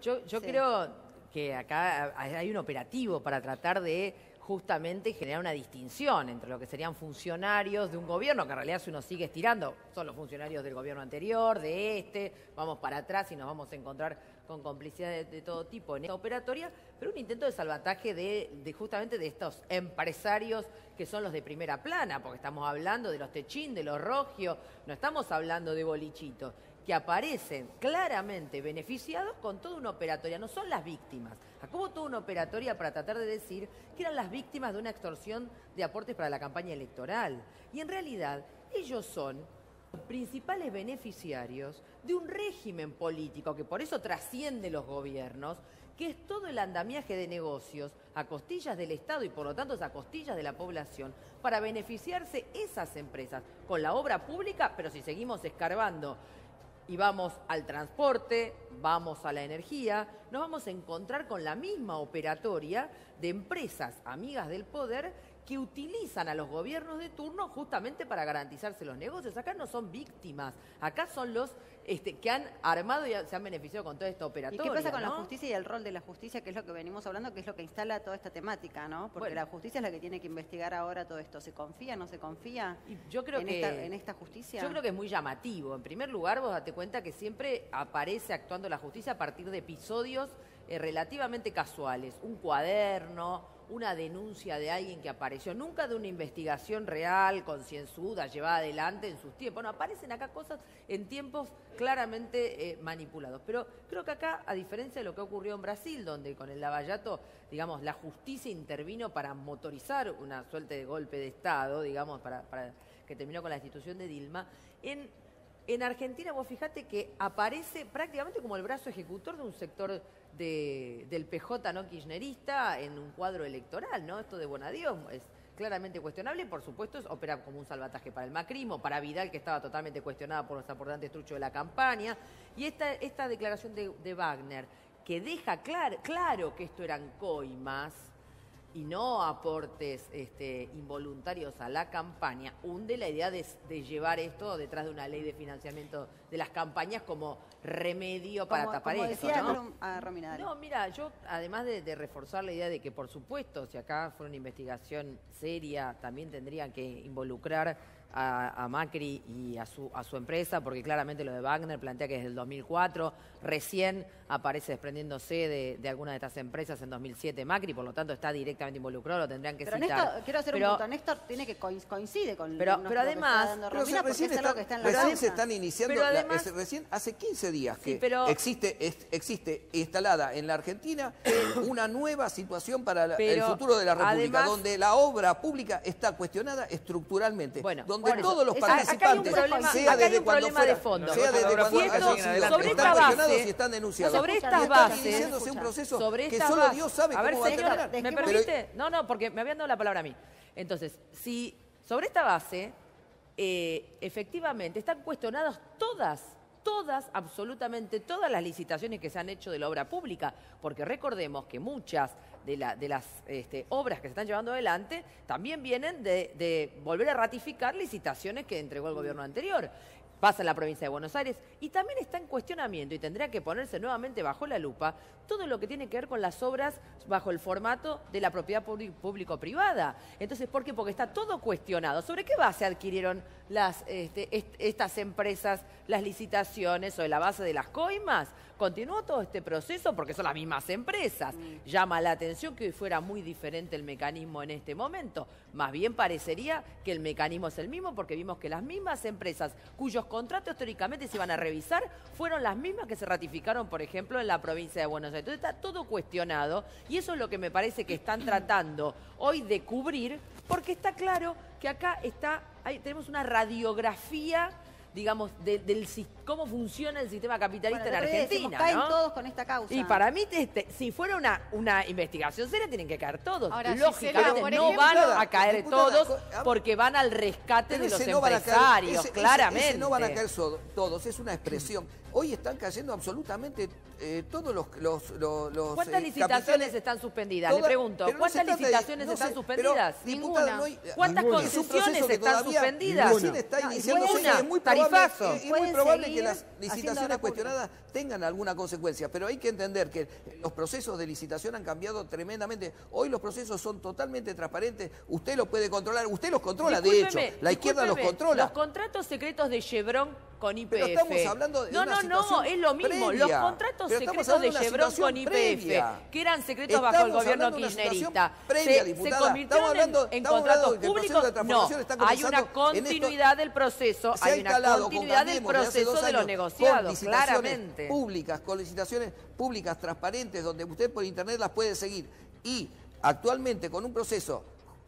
Yo Sí. creo que acá hay un operativo para tratar de justamente generar una distinción entre lo que serían funcionarios de un gobierno, que en realidad si uno sigue estirando, son los funcionarios del gobierno anterior, de este, vamos para atrás y nos vamos a encontrar con complicidades de todo tipo en esta operatoria, pero un intento de salvataje de justamente de estos empresarios que son los de primera plana, porque estamos hablando de los Techín, de los Rogio, no estamos hablando de bolichitos, que aparecen claramente beneficiados con toda una operatoria, no son las víctimas. Acá hubo toda una operatoria para tratar de decir que eran las víctimas de una extorsión de aportes para la campaña electoral. Y en realidad ellos son los principales beneficiarios de un régimen político que por eso trasciende los gobiernos, que es todo el andamiaje de negocios a costillas del Estado y por lo tanto a costillas de la población para beneficiarse esas empresas con la obra pública, pero si seguimos escarbando y vamos al transporte, vamos a la energía, nos vamos a encontrar con la misma operatoria de empresas amigas del poder que utilizan a los gobiernos de turno justamente para garantizarse los negocios. Acá no son víctimas, acá son los que han armado y se han beneficiado con toda esta operatoria. ¿Y qué pasa con ¿no? la justicia y el rol de la justicia, que es lo que venimos hablando, que es lo que instala toda esta temática, ¿no? Porque Bueno. la justicia es la que tiene que investigar ahora todo esto. ¿Se confía, no se confía Y yo creo en esta justicia? Yo creo que es muy llamativo. En primer lugar, vos date cuenta que siempre aparece actuando la justicia a partir de episodios relativamente casuales. Un cuaderno, una denuncia de alguien que apareció, nunca de una investigación real, concienzuda, llevada adelante en sus tiempos. No, aparecen acá cosas en tiempos claramente manipulados. Pero creo que acá, a diferencia de lo que ocurrió en Brasil, donde con el Lava-Jato, digamos, la justicia intervino para motorizar una suerte de golpe de Estado, digamos, para que terminó con la destitución de Dilma, en Argentina vos fijate que aparece prácticamente como el brazo ejecutor de un sector del PJ no kirchnerista en un cuadro electoral, ¿no? Esto de Bonadío es claramente cuestionable y por supuesto opera como un salvataje para el macrismo, para Vidal, que estaba totalmente cuestionada por los aportantes truchos de la campaña, y esta declaración de Wagner, que deja claro que esto eran coimas y no aportes involuntarios a la campaña, hunde la idea de llevar esto detrás de una ley de financiamiento de las campañas como remedio para tapar como esto, decía ¿no? Romina, dale. No, mira, yo además de reforzar la idea de que por supuesto, si acá fuera una investigación seria, también tendrían que involucrar a Macri y a su empresa, porque claramente lo de Wagner plantea que desde el 2004 recién aparece desprendiéndose de alguna de estas empresas en 2007 Macri, por lo tanto está directamente involucrado, lo tendrían que Pero citar. Néstor, quiero hacer un punto. Néstor tiene que coincide con pero lo que además, está dando Pero Romina, porque es algo que está en la recién causa. se están iniciando, Pero además- recién hace 15 días Sí, que pero- existe instalada en la Argentina una nueva situación para el Pero futuro de la República, además- donde la obra pública está cuestionada estructuralmente, Bueno, donde por eso, todos los acá hay un participantes, problema- sea acá hay desde un cuando problema de fuera, fondo. sea desde cuando Y esto, hayan sido, sobre están esta cuestionados base- y están denunciados. sobre Y esta está base- iniciándose un proceso sobre que esta solo base- Dios sabe a ver, cómo va a señor, terminar. ¿me permite? No, porque me habían dado la palabra a mí. Entonces, si sobre esta base, efectivamente, están cuestionadas absolutamente todas las licitaciones que se han hecho de la obra pública, porque recordemos que muchas de las obras que se están llevando adelante también vienen de volver a ratificar licitaciones que entregó el gobierno anterior. Pasa en la provincia de Buenos Aires y también está en cuestionamiento y tendría que ponerse nuevamente bajo la lupa todo lo que tiene que ver con las obras bajo el formato de la propiedad público-privada. Entonces, ¿por qué? Porque está todo cuestionado. ¿Sobre qué base adquirieron estas empresas las licitaciones o de la base de las coimas? Continuó todo este proceso porque son las mismas empresas. Llama la atención que hoy fuera muy diferente el mecanismo en este momento. Más bien parecería que el mecanismo es el mismo porque vimos que las mismas empresas cuyos contratos históricamente se iban a revisar fueron las mismas que se ratificaron, por ejemplo, en la provincia de Buenos Aires. Entonces está todo cuestionado y eso es lo que me parece que están tratando hoy de cubrir, porque está claro que acá tenemos una radiografía, digamos, cómo funciona el sistema capitalista en Argentina, caen ¿no? todos con esta causa. Y para mí, si fuera una investigación seria, tienen que caer todos. Ahora, Lógicamente, por no ejemplo, van a caer diputada, todos porque van al rescate de los ese no van a caer- empresarios, ese claramente. no van a caer todos, es una expresión. Hoy están cayendo absolutamente todos los ¿Cuántas licitaciones capitales? están suspendidas? Le Todas, pregunto, pero no ¿cuántas se trata de- licitaciones no están sé, suspendidas? pero, diputada, no hay- ¿Cuántas es un concesiones proceso que están todavía suspendidas? recién está iniciándose y Ninguna. es muy probable, Tarifazo. es muy Pueden probable seguir que las haciendo licitaciones obra pública. cuestionadas tengan alguna consecuencia, pero hay que entender que los procesos de licitación han cambiado tremendamente. Hoy los procesos son totalmente transparentes, usted los puede controlar, usted los controla, de hecho, la izquierda los controla. Los contratos secretos de Chevron con YPF. Pero estamos hablando de una situación es lo mismo. previa. Los contratos Pero secretos de Chevron con YPF, previa. que eran secretos bajo el gobierno kirchnerista, se convirtieron en contratos públicos. No, hay una continuidad del proceso, hay una continuidad del proceso de los negociados, claramente. Públicas, con licitaciones públicas, transparentes, donde usted por internet las puede seguir. Y actualmente con un proceso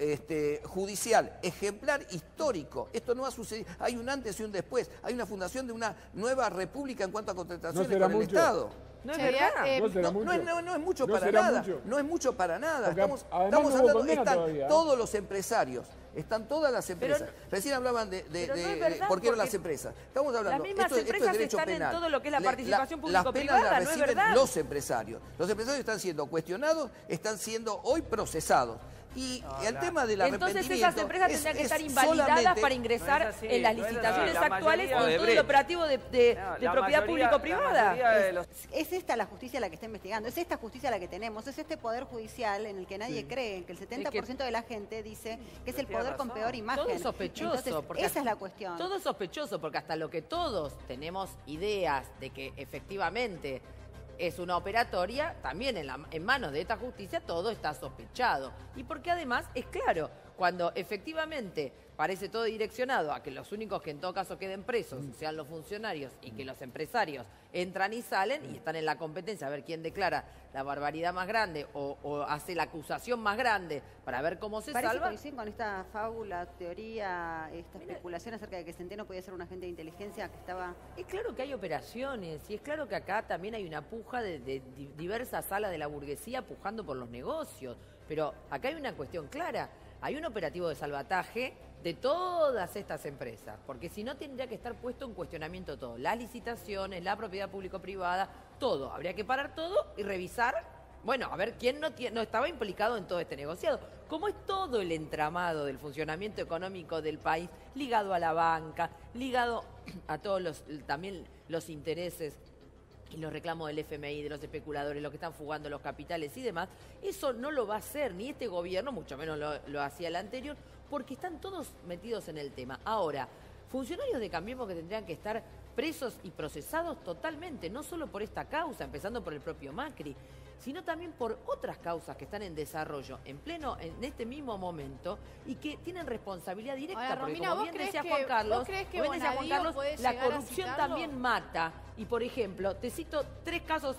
judicial, ejemplar, histórico. Esto no ha sucedido. Hay un antes y un después. Hay una fundación de una nueva república en cuanto a contrataciones con el Estado. No es verdad. No es mucho para nada. No es mucho para nada. Estamos hablando, están todos los empresarios. Están todas las empresas. Recién hablaban de por qué eran las empresas. Estamos hablando, las mismas esto es empresas derecho están penal. en todo lo que es la participación Las público-privada, penas las no es reciben verdad. los empresarios. Los empresarios están siendo cuestionados, están siendo hoy procesados. Y el tema del arrepentimiento... Entonces esas empresas tendrían que estar invalidadas para ingresar en las licitaciones actuales con todo el operativo de propiedad público-privada. Es esta la justicia la que está investigando, es esta justicia la que tenemos, es este poder judicial en el que nadie cree, en que el 70% de la gente dice que es el poder con peor imagen. Todo es sospechoso. Entonces, esa es la cuestión. Todo es sospechoso, porque hasta lo que todos tenemos ideas de que efectivamente es una operatoria, también en manos de esta justicia todo está sospechado. Y porque además, es claro, cuando efectivamente parece todo direccionado a que los únicos que en todo caso queden presos sean los funcionarios y que los empresarios entran y salen y están en la competencia a ver quién declara la barbaridad más grande o hace la acusación más grande para ver cómo se Parece salva. coinciden con esta fábula, teoría, esta especulación acerca de que Centeno podía ser un agente de inteligencia que estaba... Es claro que hay operaciones y es claro que acá también hay una puja de diversas salas de la burguesía pujando por los negocios, pero acá hay una cuestión clara, hay un operativo de salvataje de todas estas empresas, porque si no tendría que estar puesto en cuestionamiento todo, las licitaciones, la propiedad público-privada, todo, habría que parar todo y revisar, bueno, a ver quién no estaba implicado en todo este negociado, como es todo el entramado del funcionamiento económico del país, ligado a la banca, ligado a todos también los intereses y los reclamos del FMI, de los especuladores, los que están fugando los capitales y demás, eso no lo va a hacer ni este gobierno, mucho menos lo hacía el anterior, porque están todos metidos en el tema. Ahora, funcionarios de Cambiemos que tendrían que estar presos y procesados totalmente, no solo por esta causa, empezando por el propio Macri, sino también por otras causas que están en desarrollo en este mismo momento y que tienen responsabilidad directa. Ahora, porque Romina, como ¿vos bien crees decía que- Juan Carlos, vos crees que como bien decía Juan Bonadío Carlos, puede la llegar a corrupción citarlo? también mata. Y por ejemplo, te cito 3 casos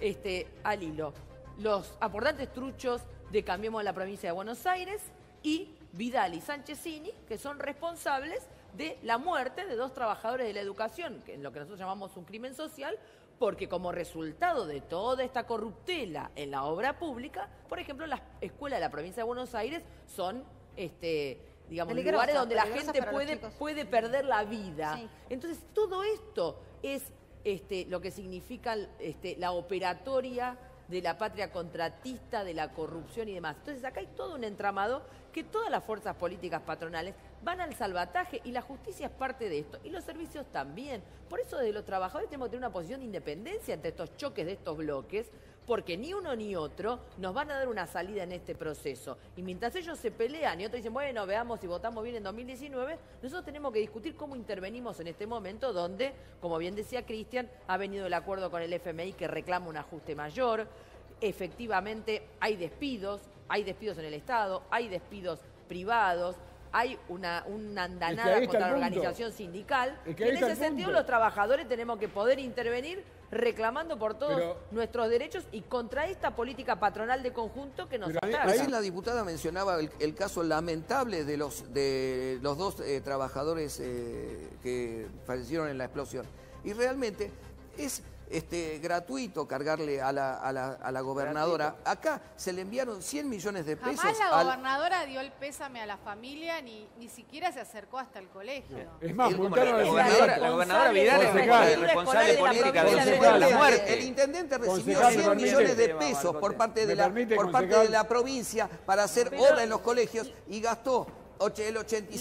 al hilo. Los aportantes truchos de Cambiemos de la provincia de Buenos Aires y Vidal y Sanchezini, que son responsables de la muerte de 2 trabajadores de la educación, que en lo que nosotros llamamos un crimen social, porque como resultado de toda esta corruptela en la obra pública, por ejemplo, las escuelas de la provincia de Buenos Aires son digamos, Peligrosas, lugares donde la peligrosas gente para los chicos. puede perder la vida. Sí. Entonces, todo esto es lo que significa la operatoria de la patria contratista, de la corrupción y demás. Entonces, acá hay todo un entramado que todas las fuerzas políticas patronales van al salvataje y la justicia es parte de esto y los servicios también. Por eso desde los trabajadores tenemos que tener una posición de independencia entre estos choques de estos bloques, porque ni uno ni otro nos van a dar una salida en este proceso. Y mientras ellos se pelean y otros dicen, bueno, veamos si votamos bien en 2019, nosotros tenemos que discutir cómo intervenimos en este momento donde, como bien decía Cristian, ha venido el acuerdo con el FMI que reclama un ajuste mayor. Efectivamente hay despidos en el Estado, hay despidos privados, hay una andanada contra la organización sindical. Y en ese sentido los trabajadores tenemos que poder intervenir reclamando por todos nuestros derechos y contra esta política patronal de conjunto que nos ataca. Ahí la diputada mencionaba el caso lamentable de los 2 trabajadores que fallecieron en la explosión. Y realmente es gratuito cargarle a la gobernadora. Gratuito. Acá se le enviaron 100 millones de pesos. Jamás la gobernadora dio el pésame a la familia, ni siquiera se acercó hasta el colegio. Es más, Como multaron la gobernadora Vidal es responsable política de la muerte. El intendente recibió Concejal, 100 millones de pesos por parte de la provincia para hacer obra en los colegios y gastó el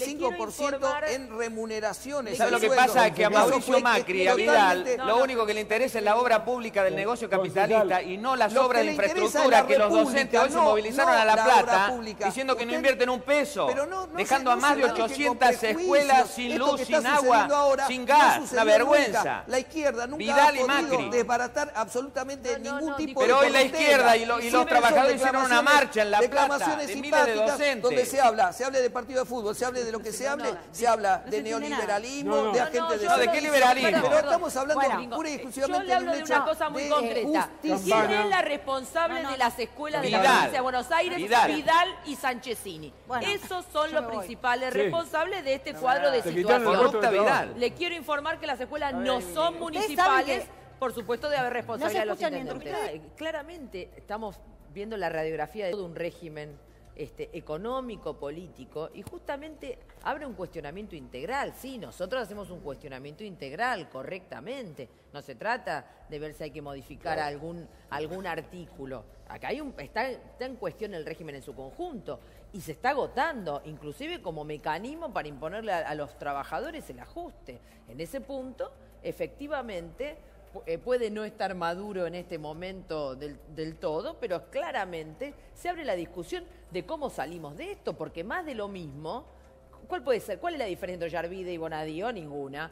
85% en remuneraciones. ¿Sabe lo que pasa? Es que a Mauricio Macri y a Vidal lo único que le interesa es la obra pública del negocio capitalista y no las obras de infraestructura que los docentes hoy se movilizaron a La Plata diciendo que no invierten un peso, dejando a más de 800 escuelas sin luz, sin agua, sin gas. Una vergüenza. La izquierda nunca Vidal ha y podido Macri. desbaratar absolutamente ningún tipo de Pero hoy la corruptela. izquierda y los trabajadores hicieron una marcha en La Plata declamaciones de miles de simpáticas docentes. donde se hable de partido de fútbol, se hable de lo que se hable, se habla de neoliberalismo, de agentes de... No, ¿de qué liberalismo? Pero estamos hablando pura y exclusivamente yo le hablo de una cosa muy concreta. ¿Quién es la responsable de las escuelas de la provincia de Buenos Aires? Vidal y Sanchezini. Esos son los principales responsables de este cuadro de situación. Le quiero informar que las escuelas no son municipales, por supuesto debe haber responsabilidad de los intendentes. Claramente estamos viendo la radiografía de todo un régimen económico, político, y justamente abre un cuestionamiento integral. Sí, nosotros hacemos un cuestionamiento integral, correctamente. No se trata de ver si hay que modificar algún artículo. Acá está en cuestión el régimen en su conjunto y se está agotando, inclusive como mecanismo para imponerle a los trabajadores el ajuste. En ese punto, efectivamente, puede no estar maduro en este momento del todo, pero claramente se abre la discusión de cómo salimos de esto, porque más de lo mismo, ¿cuál puede ser? ¿Cuál es la diferencia entre Yarvide y Bonadío? Ninguna.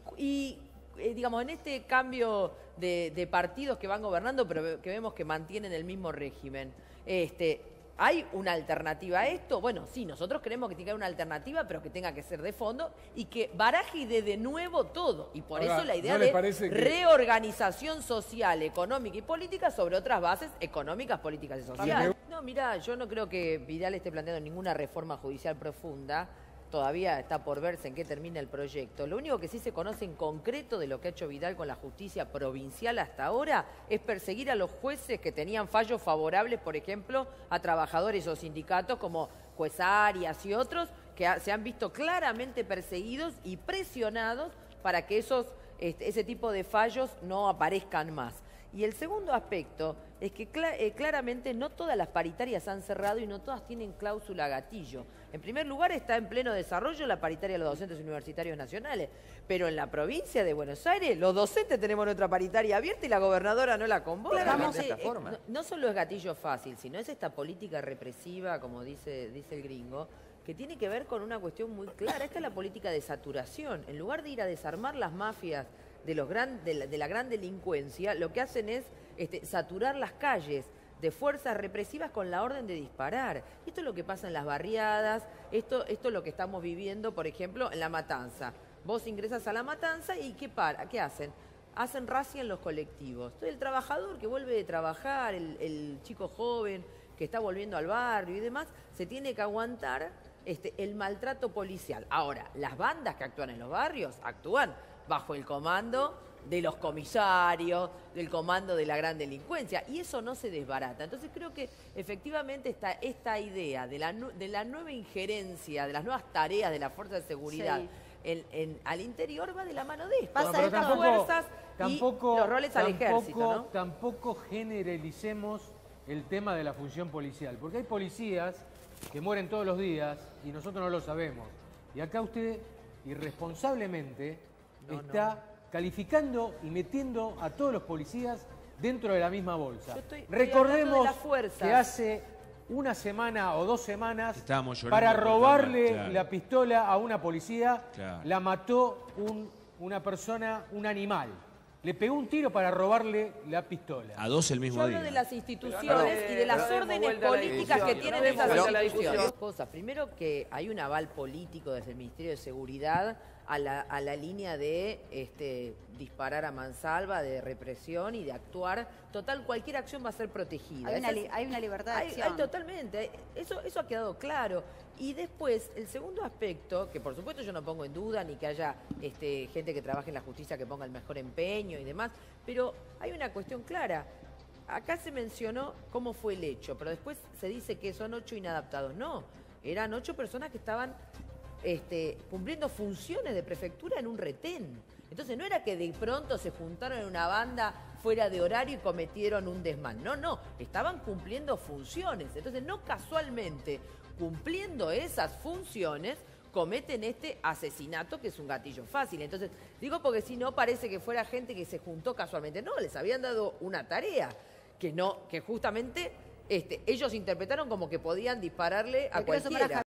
Digamos, en este cambio de partidos que van gobernando, pero que vemos que mantienen el mismo régimen, ¿hay una alternativa a esto? Bueno, sí, nosotros creemos que tiene que haber una alternativa, pero que tenga que ser de fondo y que baraje y dé de nuevo todo. Y por eso la idea de reorganización social, económica y política sobre otras bases económicas, políticas y sociales. No, mira, yo no creo que Vidal esté planteando ninguna reforma judicial profunda. Todavía está por verse en qué termina el proyecto. Lo único que sí se conoce en concreto de lo que ha hecho Vidal con la justicia provincial hasta ahora es perseguir a los jueces que tenían fallos favorables, por ejemplo, a trabajadores o sindicatos como Juez Arias y otros, que se han visto claramente perseguidos y presionados para que ese tipo de fallos no aparezcan más. Y el segundo aspecto es que claramente no todas las paritarias han cerrado y no todas tienen cláusula gatillo. En primer lugar, está en pleno desarrollo la paritaria de los docentes universitarios nacionales, pero en la provincia de Buenos Aires los docentes tenemos nuestra paritaria abierta y la gobernadora no la convoca. No solo es gatillo fácil, sino es esta política represiva, como dice el gringo, que tiene que ver con una cuestión muy clara. Esta es la política de saturación. En lugar de ir a desarmar las mafias de la gran delincuencia, lo que hacen es saturar las calles de fuerzas represivas con la orden de disparar. Esto es lo que pasa en las barriadas, esto es lo que estamos viviendo, por ejemplo, en La Matanza. Vos ingresas a La Matanza y ¿qué hacen? Hacen racia en los colectivos. Entonces el trabajador que vuelve de trabajar, el chico joven que está volviendo al barrio y demás, se tiene que aguantar el maltrato policial. Ahora, las bandas que actúan en los barrios actúan bajo el comando de los comisarios, del comando de la gran delincuencia, y eso no se desbarata. Entonces creo que efectivamente esta idea de la nueva injerencia, de las nuevas tareas de la fuerza de seguridad al interior va de la mano de esto. Pasa estas fuerzas y los roles al ejército, ¿no? Tampoco generalicemos el tema de la función policial, porque hay policías que mueren todos los días y nosotros no lo sabemos. Y acá usted irresponsablemente está calificando y metiendo a todos los policías dentro de la misma bolsa. Recordemos que hace una semana o 2 semanas, para robarle la pistola a una policía, la mató una persona, un animal. Le pegó un tiro para robarle la pistola. A 2 el mismo día. Yo hablo de las instituciones y de las órdenes políticas que tienen esas instituciones. Dos cosas. Primero, que hay un aval político desde el Ministerio de Seguridad a la línea de disparar a mansalva, de represión y de actuar. Total, cualquier acción va a ser protegida. Hay una libertad de acción. Totalmente. Eso ha quedado claro. Y después, el segundo aspecto, que por supuesto yo no pongo en duda, ni que haya gente que trabaje en la justicia que ponga el mejor empeño y demás, pero hay una cuestión clara. Acá se mencionó cómo fue el hecho, pero después se dice que son 8 inadaptados. No, eran 8 personas que estaban cumpliendo funciones de prefectura en un retén. Entonces no era que de pronto se juntaron en una banda fuera de horario y cometieron un desmán. No, estaban cumpliendo funciones. Entonces, no casualmente, cumpliendo esas funciones, cometen este asesinato que es un gatillo fácil. Entonces, digo porque si no parece que fuera gente que se juntó casualmente. No, les habían dado una tarea que justamente ellos interpretaron como que podían dispararle a cualquiera.